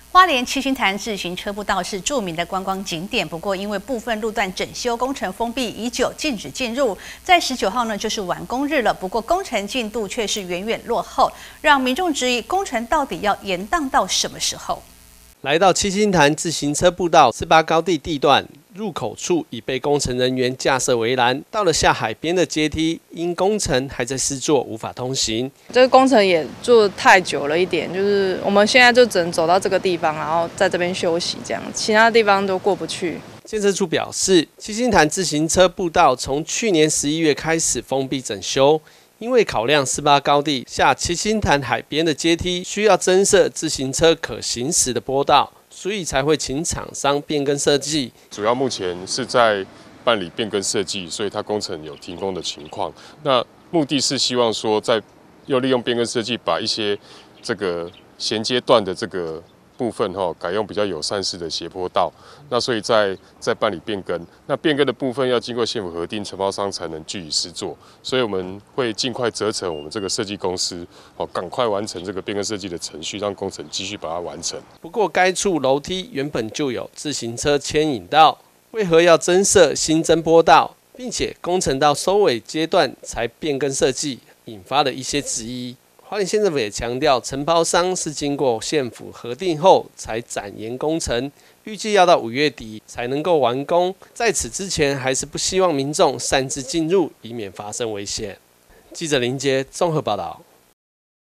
花莲七星潭自行车步道是著名的观光景点，不过因为部分路段整修工程封闭已久，禁止进入。在19号呢，就是完工日了，不过工程进度却是远远落后，让民众质疑工程到底要延宕到什么时候？ 来到七星潭自行车步道18高地地段。 入口处已被工程人员架设围栏，到了下海边的阶梯，因工程还在施作，无法通行。 这个工程也做太久了一点，就是我们现在就只能走到这个地方，然后在这边休息，这样其他地方都过不去。 建设处表示，七星潭自行车步道从去年11月开始封闭整修，因为考量18高地下七星潭海边的阶梯需要增设自行车可行驶的坡道。 所以才会请厂商变更设计。 主要目前是在办理变更设计，所以它工程有停工的情况。那目的是希望说，又利用变更设计，把一些这个衔接段的这个部分改用比较友善式的斜坡道。那所以在办理变更，那变更的部分要经过县府核定，承包商才能据以施作。所以我们会尽快责成我们这个设计公司，赶快完成这个变更设计的程序，让工程继续把它完成。 不过该处楼梯原本就有自行车牵引道，为何要增设新增坡道，并且工程到收尾阶段才变更设计，引发了一些质疑。 花莲县政府也强调，承包商是经过县府核定后才展延工程，预计要到5月底才能够完工。在此之前，还是不希望民众擅自进入，以免发生危险。记者林杰综合报道。